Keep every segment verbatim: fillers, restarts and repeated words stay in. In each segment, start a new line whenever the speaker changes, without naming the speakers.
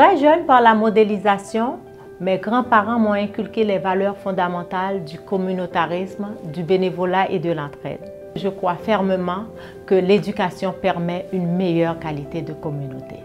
Très jeune par la modélisation, mes grands-parents m'ont inculqué les valeurs fondamentales du communautarisme, du bénévolat et de l'entraide. Je crois fermement que l'éducation permet une meilleure qualité de communauté.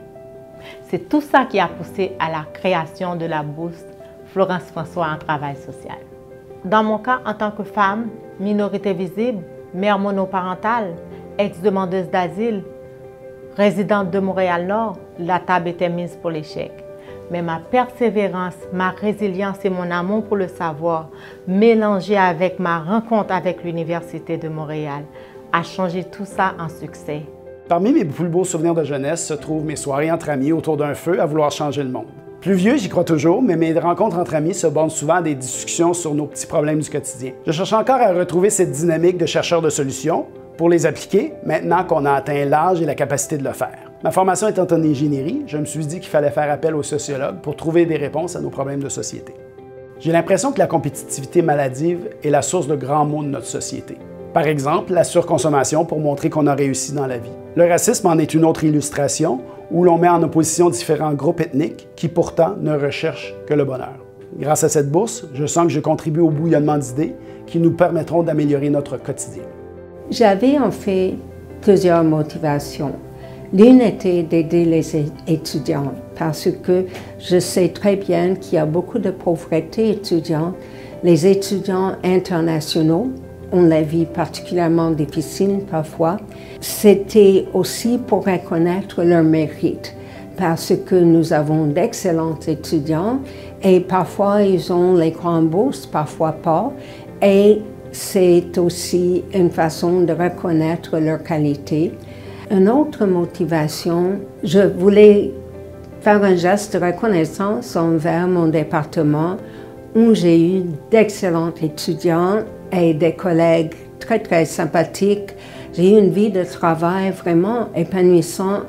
C'est tout ça qui a poussé à la création de la bourse Florence François en travail social. Dans mon cas, en tant que femme, minorité visible, mère monoparentale, ex-demandeuse d'asile, résidente de Montréal-Nord, la table était mise pour l'échec. Mais ma persévérance, ma résilience et mon amour pour le savoir, mélangés avec ma rencontre avec l'Université de Montréal, a changé tout ça en succès.
Parmi mes plus beaux souvenirs de jeunesse se trouvent mes soirées entre amis autour d'un feu à vouloir changer le monde. Plus vieux, j'y crois toujours, mais mes rencontres entre amis se bornent souvent à des discussions sur nos petits problèmes du quotidien. Je cherche encore à retrouver cette dynamique de chercheur de solutions pour les appliquer maintenant qu'on a atteint l'âge et la capacité de le faire. Ma formation étant en ingénierie, je me suis dit qu'il fallait faire appel aux sociologues pour trouver des réponses à nos problèmes de société. J'ai l'impression que la compétitivité maladive est la source de grands maux de notre société. Par exemple, la surconsommation pour montrer qu'on a réussi dans la vie. Le racisme en est une autre illustration où l'on met en opposition différents groupes ethniques qui pourtant ne recherchent que le bonheur. Grâce à cette bourse, je sens que je contribue au bouillonnement d'idées qui nous permettront d'améliorer notre quotidien.
J'avais en fait plusieurs motivations. L'une était d'aider les étudiants parce que je sais très bien qu'il y a beaucoup de pauvreté étudiante. Les étudiants internationaux ont la vie particulièrement difficile parfois. C'était aussi pour reconnaître leur mérite parce que nous avons d'excellents étudiants et parfois ils ont les grandes bourses, parfois pas. Et c'est aussi une façon de reconnaître leur qualité. Une autre motivation, je voulais faire un geste de reconnaissance envers mon département où j'ai eu d'excellents étudiants et des collègues très, très sympathiques. J'ai eu une vie de travail vraiment épanouissante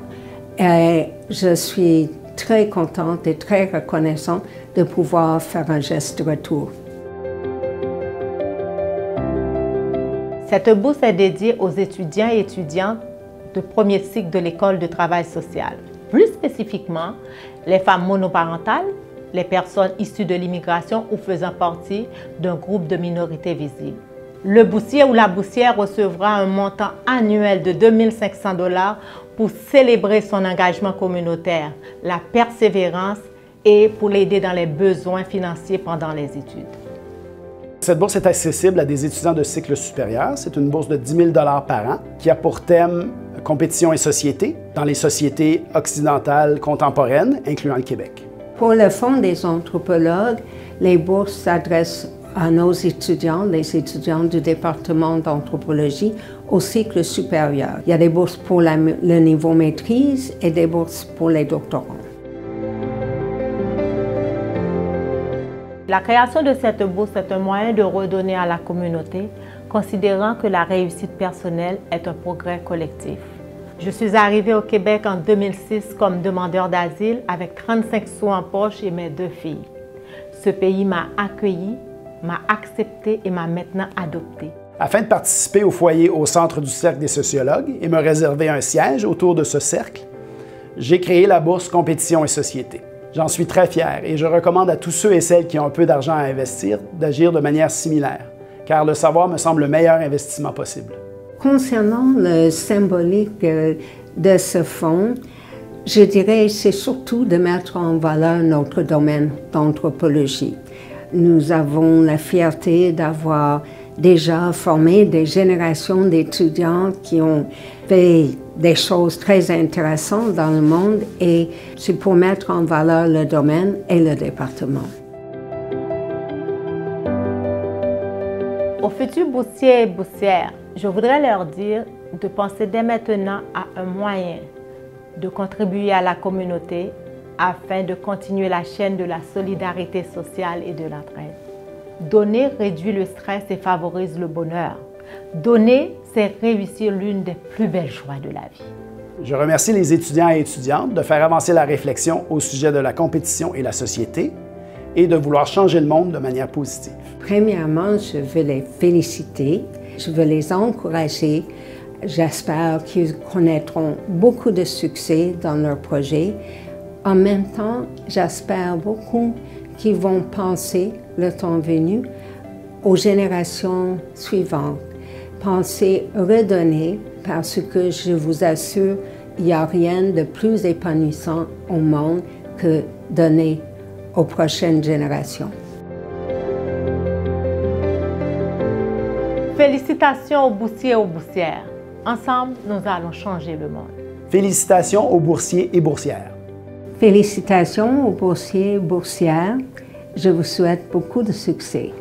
et je suis très contente et très reconnaissante de pouvoir faire un geste de retour.
Cette bourse est dédiée aux étudiants et étudiantes de premier cycle de l'École de travail social. Plus spécifiquement, les femmes monoparentales, les personnes issues de l'immigration ou faisant partie d'un groupe de minorités visibles. Le boursier ou la boursière recevra un montant annuel de deux mille cinq cents dollars pour célébrer son engagement communautaire, la persévérance et pour l'aider dans les besoins financiers pendant les études.
Cette bourse est accessible à des étudiants de cycle supérieur. C'est une bourse de dix mille dollars par an qui a pour thème compétition et société dans les sociétés occidentales contemporaines, incluant le Québec.
Pour le Fonds des anthropologues, les bourses s'adressent à nos étudiants, les étudiants du département d'anthropologie au cycle supérieur. Il y a des bourses pour la, le niveau maîtrise et des bourses pour les doctorants.
La création de cette bourse est un moyen de redonner à la communauté, considérant que la réussite personnelle est un progrès collectif. Je suis arrivée au Québec en deux mille six comme demandeur d'asile avec trente-cinq sous en poche et mes deux filles. Ce pays m'a accueilli, m'a accepté et m'a maintenant adoptée.
Afin de participer au foyer au centre du Cercle des sociologues et me réserver un siège autour de ce cercle, j'ai créé la bourse Compétition et Société. J'en suis très fier et je recommande à tous ceux et celles qui ont un peu d'argent à investir d'agir de manière similaire, car le savoir me semble le meilleur investissement possible.
Concernant le symbolique de ce fonds, je dirais c'est surtout de mettre en valeur notre domaine d'anthropologie. Nous avons la fierté d'avoir déjà formé des générations d'étudiants qui ont fait des choses très intéressantes dans le monde et c'est pour mettre en valeur le domaine et le département.
Aux futurs boursiers et boursières, je voudrais leur dire de penser dès maintenant à un moyen de contribuer à la communauté afin de continuer la chaîne de la solidarité sociale et de l'entraide. Donner réduit le stress et favorise le bonheur. Donner, c'est réussir l'une des plus belles joies de la vie.
Je remercie les étudiants et étudiantes de faire avancer la réflexion au sujet de la compétition et la société et de vouloir changer le monde de manière positive.
Premièrement, je veux les féliciter, je veux les encourager. J'espère qu'ils connaîtront beaucoup de succès dans leur projet. En même temps, j'espère beaucoup qu'ils vont penser, le temps venu, aux générations suivantes. Penser redonner, parce que je vous assure, il n'y a rien de plus épanouissant au monde que donner aux prochaines générations.
Félicitations aux boursiers et aux boursières. Ensemble, nous allons changer le monde.
Félicitations aux boursiers et boursières.
Félicitations aux boursiers et boursières. Je vous souhaite beaucoup de succès.